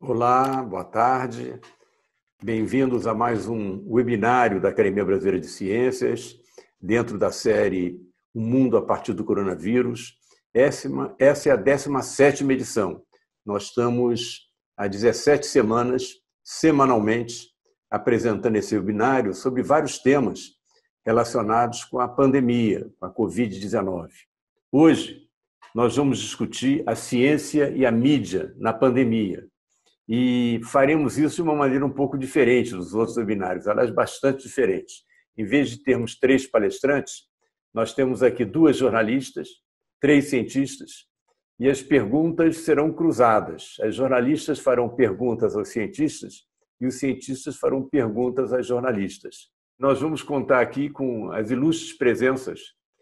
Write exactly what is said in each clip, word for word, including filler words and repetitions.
Olá, boa tarde. Bem-vindos a mais um webinário da Academia Brasileira de Ciências, dentro da série O Mundo a Partir do Coronavírus. Essa é a décima sétima edição. Nós estamos há dezessete semanas, semanalmente, apresentando esse webinário sobre vários temas relacionados com a pandemia, com a covid dezenove. Hoje, nós vamos discutir a ciência e a mídia na pandemia. E faremos isso de uma maneira um pouco diferente dos outros webinários, aliás, bastante diferente. Em vez de termos três palestrantes, nós temos aqui duas jornalistas, três cientistas, e as perguntas serão cruzadas. As jornalistas farão perguntas aos cientistas e os cientistas farão perguntas às jornalistas. Nós vamos contar aqui com as ilustres presenças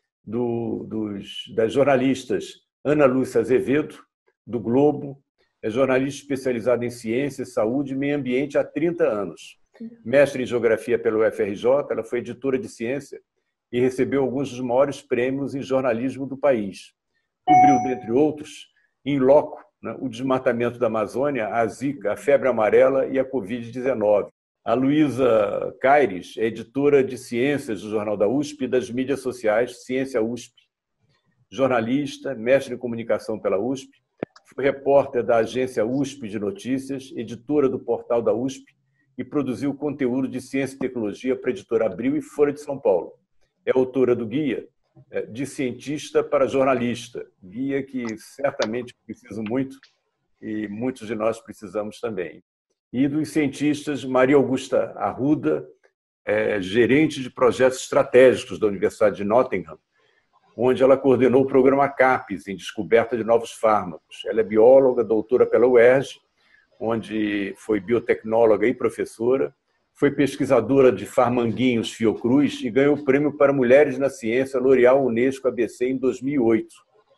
do, dos, das jornalistas Ana Lúcia Azevedo, do Globo. É jornalista especializada em ciência, saúde e meio ambiente há trinta anos. Mestre em geografia pela U F R J, ela foi editora de ciência e recebeu alguns dos maiores prêmios em jornalismo do país. Cobriu, dentre outros, em loco, né, o desmatamento da Amazônia, a Zika, a febre amarela e a covid dezenove. A Luísa Caires é editora de ciências do Jornal da U S P e das mídias sociais Ciência U S P. Jornalista, mestre em comunicação pela U S P, foi repórter da agência U S P de Notícias, editora do portal da U S P e produziu conteúdo de ciência e tecnologia para a editora Abril e Folha de São Paulo. É autora do guia De Cientista para Jornalista, guia que certamente preciso muito e muitos de nós precisamos também. E dos cientistas, Maria Augusta Arruda, é gerente de projetos estratégicos da Universidade de Nottingham, onde ela coordenou o programa CAPES, em descoberta de novos fármacos. Ela é bióloga, doutora pela U E R J, onde foi biotecnóloga e professora, foi pesquisadora de Farmanguinhos Fiocruz e ganhou o Prêmio para Mulheres na Ciência L'Oréal Unesco A B C em dois mil e oito.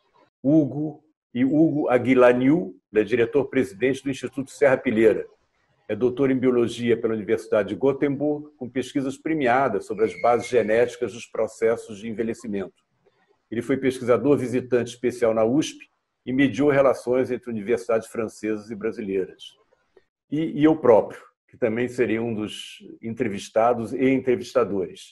Hugo e Hugo Aguilaniu é diretor-presidente do Instituto Serra Pilheira. É doutor em biologia pela Universidade de Gotemburgo, com pesquisas premiadas sobre as bases genéticas dos processos de envelhecimento. Ele foi pesquisador visitante especial na U S P e mediou relações entre universidades francesas e brasileiras. E, e eu próprio, que também seria um dos entrevistados e entrevistadores.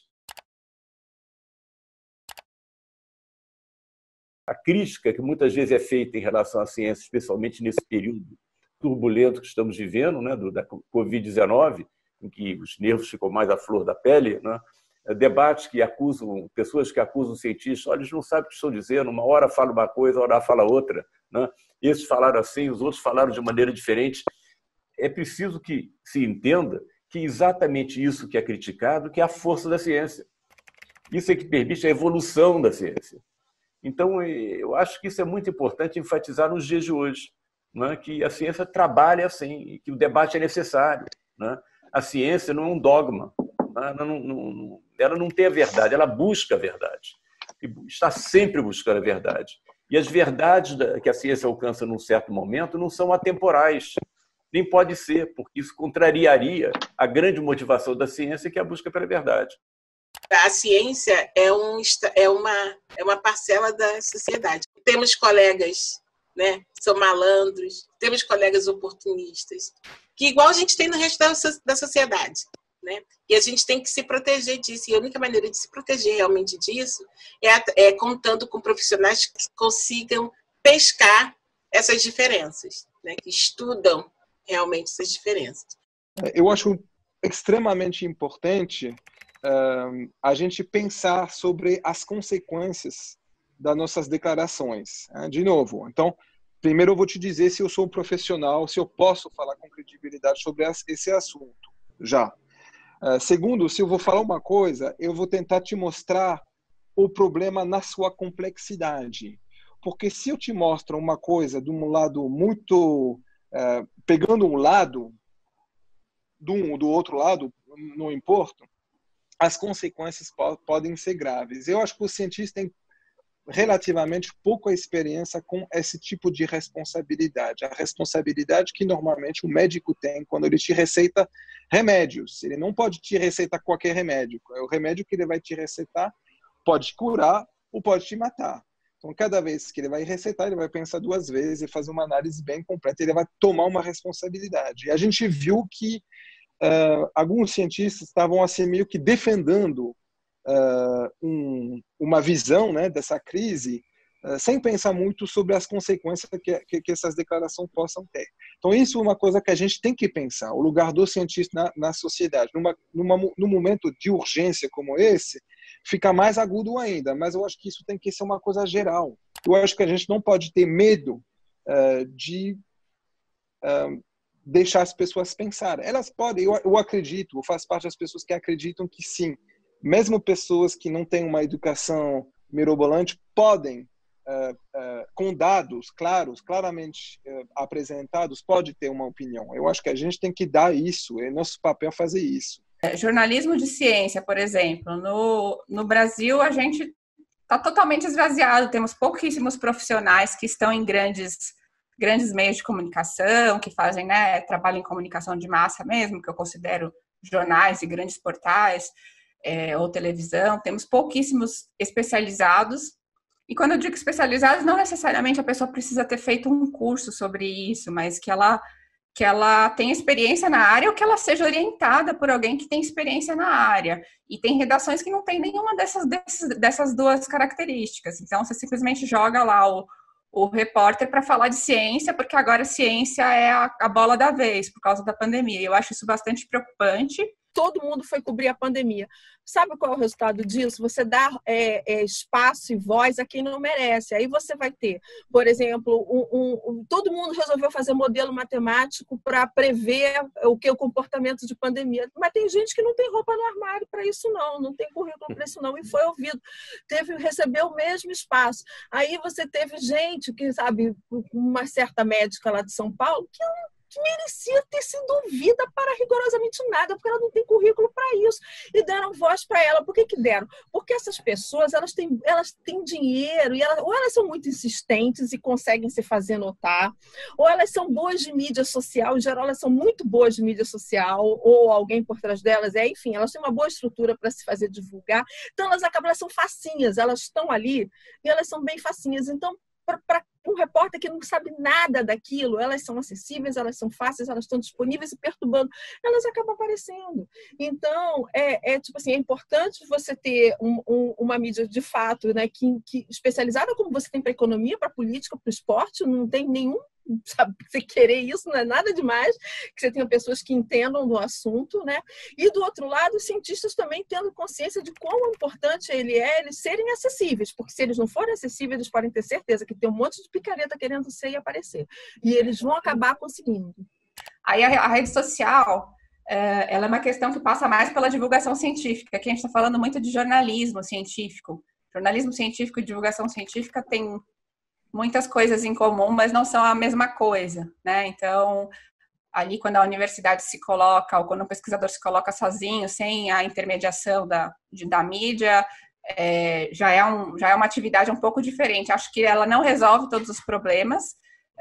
A crítica que muitas vezes é feita em relação à ciência, especialmente nesse período turbulento que estamos vivendo, né, do, da covid dezenove, em que os nervos ficam mais à flor da pele, né, debates que acusam, pessoas que acusam cientistas, olha, eles não sabem o que estão dizendo, uma hora fala uma coisa, uma hora fala outra, né? Esses falaram assim, os outros falaram de maneira diferente. É preciso que se entenda que exatamente isso que é criticado, que é a força da ciência. Isso é que permite a evolução da ciência. Então, eu acho que isso é muito importante enfatizar nos dias de hoje, né? Que a ciência trabalha assim, e que o debate é necessário, né? A ciência não é um dogma. Ela não, não, ela não tem a verdade, ela busca a verdade. E está sempre buscando a verdade. E as verdades que a ciência alcança num certo momento não são atemporais. Nem pode ser, porque isso contrariaria a grande motivação da ciência, que é a busca pela verdade. A ciência é, um, é, uma, é uma parcela da sociedade. Temos colegas, né, que são malandros, temos colegas oportunistas, que igual a gente tem no resto da sociedade. Né? E a gente tem que se proteger disso. E a única maneira de se proteger realmente disso é, é contando com profissionais que consigam pescar essas diferenças, né? Que estudam realmente essas diferenças. Eu acho extremamente importante uh, a gente pensar sobre as consequências das nossas declarações. Uh, de novo, então, primeiro eu vou te dizer se eu sou um profissional, se eu posso falar com credibilidade sobre esse assunto. Já. Uh, segundo, se eu vou falar uma coisa, eu vou tentar te mostrar o problema na sua complexidade. Porque se eu te mostro uma coisa de um lado muito... Uh, pegando um lado, do, um, do outro lado, não importa, as consequências po podem ser graves. Eu acho que o cientista tem relativamente pouca experiência com esse tipo de responsabilidade. A responsabilidade que normalmente o médico tem quando ele te receita remédios. Ele não pode te receitar qualquer remédio. O remédio que ele vai te receitar pode te curar ou pode te matar. Então, cada vez que ele vai receitar, ele vai pensar duas vezes e fazer uma análise bem completa. Ele vai tomar uma responsabilidade. E a gente viu que uh, alguns cientistas estavam assim meio que defendendo uh, um, uma visão, né, dessa crise, uh, sem pensar muito sobre as consequências que, que, que essas declarações possam ter. Então, isso é uma coisa que a gente tem que pensar. O lugar do cientista na, na sociedade, numa, numa, num momento de urgência como esse, fica mais agudo ainda, mas eu acho que isso tem que ser uma coisa geral. Eu acho que a gente não pode ter medo uh, de uh, deixar as pessoas pensarem. Elas podem, eu, eu acredito, eu faço parte das pessoas que acreditam que sim, mesmo pessoas que não têm uma educação mirabolante podem, uh, uh, com dados claros, claramente uh, apresentados, pode ter uma opinião. Eu acho que a gente tem que dar isso, é nosso papel fazer isso. Jornalismo de ciência, por exemplo, no, no Brasil a gente está totalmente esvaziado, temos pouquíssimos profissionais que estão em grandes, grandes meios de comunicação, que fazem, né, trabalho em comunicação de massa mesmo, que eu considero jornais e grandes portais, é, ou televisão, temos pouquíssimos especializados, e quando eu digo especializados, não necessariamente a pessoa precisa ter feito um curso sobre isso, mas que ela... que ela tenha experiência na área ou que ela seja orientada por alguém que tem experiência na área. E tem redações que não tem nenhuma dessas, dessas, dessas duas características. Então, você simplesmente joga lá o, o repórter para falar de ciência, porque agora a ciência é a, a bola da vez, por causa da pandemia. Eu acho isso bastante preocupante. Todo mundo foi cobrir a pandemia. Sabe qual é o resultado disso? Você dá é, é, espaço e voz a quem não merece. Aí você vai ter, por exemplo, um, um, um, todo mundo resolveu fazer modelo matemático para prever o que o comportamento de pandemia. Mas tem gente que não tem roupa no armário para isso não, não tem currículo para isso não, e foi ouvido. Teve, recebeu o mesmo espaço. Aí você teve gente que, sabe, uma certa médica lá de São Paulo, que não que merecia ter sido ouvida para rigorosamente nada, porque ela não tem currículo para isso. E deram voz para ela. Por que que deram? Porque essas pessoas, elas têm, elas têm dinheiro, e elas, ou elas são muito insistentes e conseguem se fazer notar, ou elas são boas de mídia social, em geral elas são muito boas de mídia social, ou alguém por trás delas, é, enfim, elas têm uma boa estrutura para se fazer divulgar. Então elas acabam, elas são facinhas, elas estão ali e elas são bem facinhas. Então, para um repórter que não sabe nada daquilo, elas são acessíveis, elas são fáceis, elas estão disponíveis e perturbando, elas acabam aparecendo. Então, é, é tipo assim, é importante você ter um, um, uma mídia de fato, né, que, que especializada como você tem para economia, para política, para o esporte, não tem nenhum, sabe, você querer isso não é nada demais, que você tenha pessoas que entendam do assunto, né? E do outro lado, os cientistas também tendo consciência de quão importante ele é, eles serem acessíveis, porque se eles não forem acessíveis, eles podem ter certeza que tem um monte de picareta querendo ser e aparecer, e eles vão acabar conseguindo. Aí a, a rede social, é, ela é uma questão que passa mais pela divulgação científica, aqui a gente está falando muito de jornalismo científico. Jornalismo científico e divulgação científica tem muitas coisas em comum, mas não são a mesma coisa, né? Então, ali quando a universidade se coloca, ou quando o pesquisador se coloca sozinho, sem a intermediação da, de, da mídia, é, já, é um, já é uma atividade um pouco diferente. Acho que ela não resolve todos os problemas,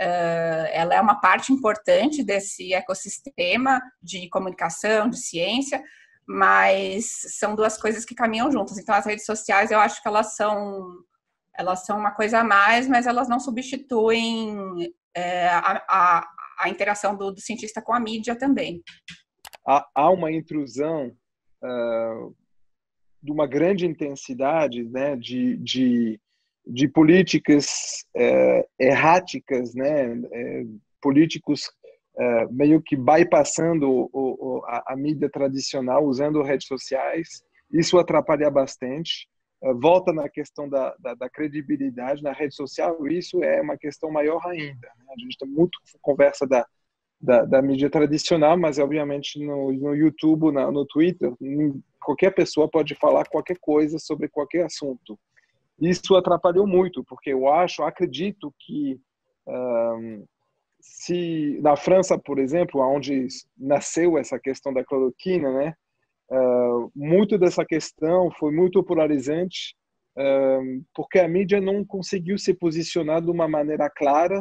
uh, ela é uma parte importante desse ecossistema de comunicação, de ciência, mas são duas coisas que caminham juntas. Então, as redes sociais, eu acho que elas são... elas são uma coisa a mais, mas elas não substituem é, a, a, a interação do, do cientista com a mídia também. Há, há uma intrusão uh, de uma grande intensidade, né, de, de, de políticas uh, erráticas, né, uh, políticos uh, meio que bypassando o, o, a, a mídia tradicional, usando redes sociais. Isso atrapalha bastante. Volta na questão da, da, da credibilidade na rede social, isso é uma questão maior ainda, né? A gente tem muito conversa da, da, da mídia tradicional, mas obviamente no, no YouTube, na, no Twitter, qualquer pessoa pode falar qualquer coisa sobre qualquer assunto. Isso atrapalhou muito, porque eu acho, acredito que um, se na França, por exemplo, onde nasceu essa questão da cloroquina, né? Uh, muito dessa questão foi muito polarizante, uh, porque a mídia não conseguiu se posicionar de uma maneira clara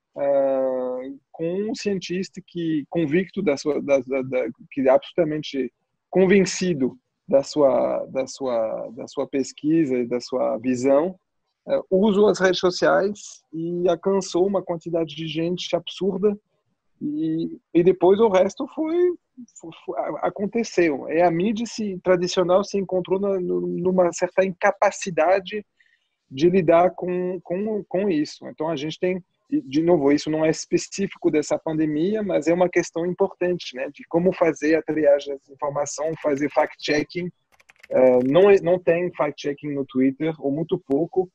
uh, com um cientista que convicto da sua, da, da, da, que é absolutamente convencido da sua, da sua, da sua pesquisa e da sua visão, uh, usou as redes sociais e alcançou uma quantidade de gente absurda e, e depois o resto foi, foi, foi aconteceu. É, a mídia se, tradicional se encontrou na, numa certa incapacidade de lidar com, com, com isso. Então a gente tem, de novo, isso não é específico dessa pandemia, mas é uma questão importante, né, de como fazer a triagem da informação, fazer fact-checking. Uh, não, é, não tem fact-checking no Twitter, ou muito pouco,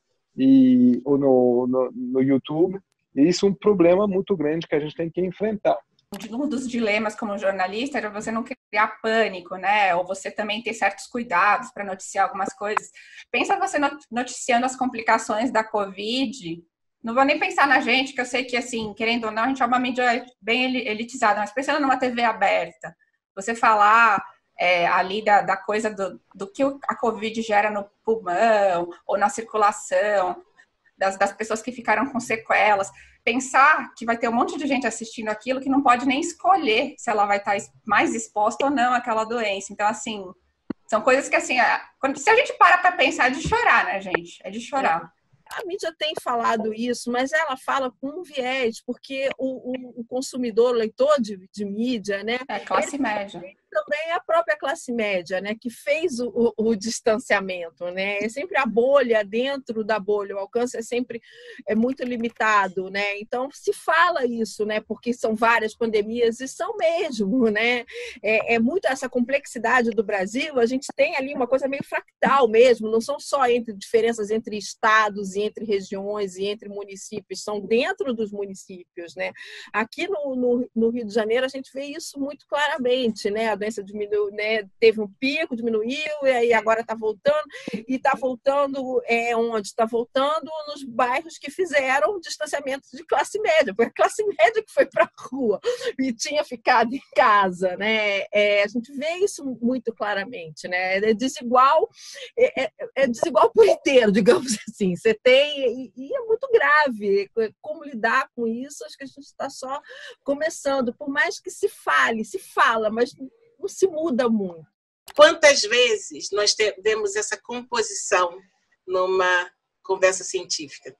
e, ou no, no, no YouTube, e isso é um problema muito grande que a gente tem que enfrentar. Um dos dilemas como jornalista era você não criar pânico, né? Ou você também ter certos cuidados para noticiar algumas coisas. Pensa você noticiando as complicações da Covid. Não vou nem pensar na gente, que eu sei que, assim, querendo ou não, a gente é uma mídia bem elitizada, mas pensando numa T V aberta, você falar é, ali da, da coisa do, do que a Covid gera no pulmão ou na circulação, das, das pessoas que ficaram com sequelas, pensar que vai ter um monte de gente assistindo aquilo que não pode nem escolher se ela vai estar mais exposta ou não àquela doença. Então, assim, são coisas que, assim, quando, se a gente para para pensar, é de chorar, né, gente? É de chorar. A mídia tem falado isso, mas ela fala com um viés, porque o, o, o consumidor, o leitor de, de mídia, né? É a classe média. Também a própria classe média, né, que fez o, o, o distanciamento, né? É sempre a bolha, dentro da bolha, o alcance é sempre é muito limitado, né? Então se fala isso, né? Porque são várias pandemias e são mesmo, né? É, é muito essa complexidade do Brasil. A gente tem ali uma coisa meio fractal mesmo. Não são só entre diferenças entre estados e entre regiões e entre municípios, são dentro dos municípios, né? Aqui no, no, no Rio de Janeiro a gente vê isso muito claramente, né? A doença diminuiu, né? Teve um pico, diminuiu, e aí agora está voltando, e está voltando é, onde? Está voltando nos bairros que fizeram distanciamento de classe média, foi a classe média que foi para a rua e tinha ficado em casa, né? É, a gente vê isso muito claramente, né? É desigual, é, é desigual por inteiro, digamos assim. Você tem, e, e é muito grave. Como lidar com isso? Acho que a gente está só começando, por mais que se fale, se fala, mas não se muda muito. Quantas vezes nós vemos essa composição numa conversa científica?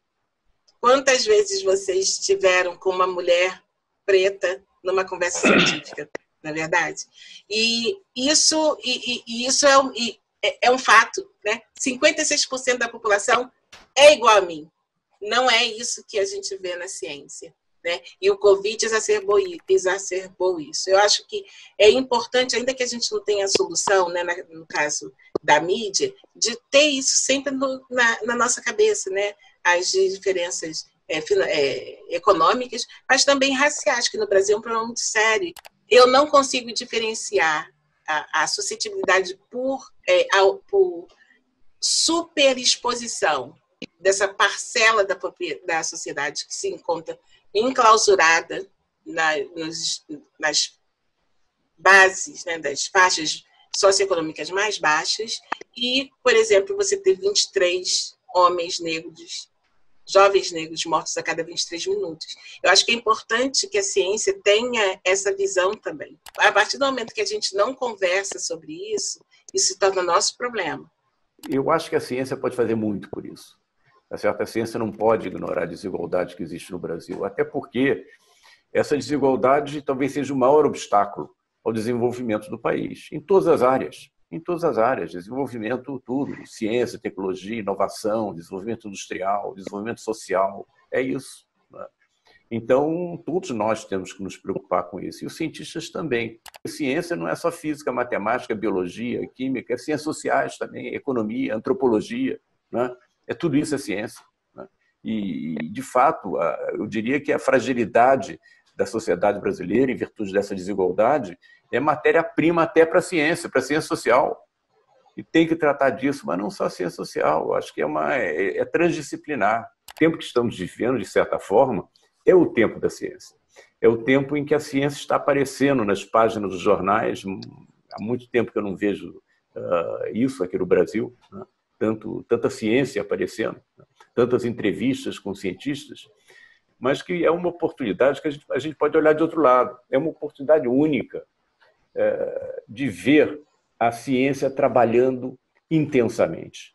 Quantas vezes vocês estiveram com uma mulher preta numa conversa científica, não é verdade? E isso, e, e isso é, um, é um fato, né? cinquenta e seis por cento da população é igual a mim. Não é isso que a gente vê na ciência. Né? E o Covid exacerbou, exacerbou isso. Eu acho que é importante, ainda que a gente não tenha solução, né, no caso da mídia, de ter isso sempre no, na, na nossa cabeça, né? As diferenças é, é, econômicas, mas também raciais, que no Brasil é um problema muito sério. Eu não consigo diferenciar a, a suscetibilidade por, é, a, por superexposição dessa parcela da, da sociedade que se encontra enclausurada na, nos, nas bases, né, das faixas socioeconômicas mais baixas e, por exemplo, você ter vinte e três homens negros, jovens negros mortos a cada vinte e três minutos. Eu acho que é importante que a ciência tenha essa visão também. A partir do momento que a gente não conversa sobre isso, isso se torna nosso problema. Eu acho que a ciência pode fazer muito por isso. A certa ciência não pode ignorar a desigualdade que existe no Brasil, até porque essa desigualdade talvez seja o maior obstáculo ao desenvolvimento do país, em todas as áreas, em todas as áreas, desenvolvimento tudo, ciência, tecnologia, inovação, desenvolvimento industrial, desenvolvimento social, é isso. Né? Então, todos nós temos que nos preocupar com isso, e os cientistas também. A ciência não é só física, matemática, biologia, química, é ciências sociais também, economia, antropologia, né? É tudo isso é ciência. Né? E, de fato, eu diria que a fragilidade da sociedade brasileira, em virtude dessa desigualdade, é matéria-prima até para a ciência, para a ciência social. E tem que tratar disso, mas não só a ciência social. Eu acho que é, uma, é, é transdisciplinar. O tempo que estamos vivendo, de certa forma, é o tempo da ciência. É o tempo em que a ciência está aparecendo nas páginas dos jornais. Há muito tempo que eu não vejo uh, isso aqui no Brasil, né? Tanto, tanta ciência aparecendo, tantas entrevistas com cientistas, mas que é uma oportunidade que a gente, a gente pode olhar de outro lado. É uma oportunidade única é, de ver a ciência trabalhando intensamente.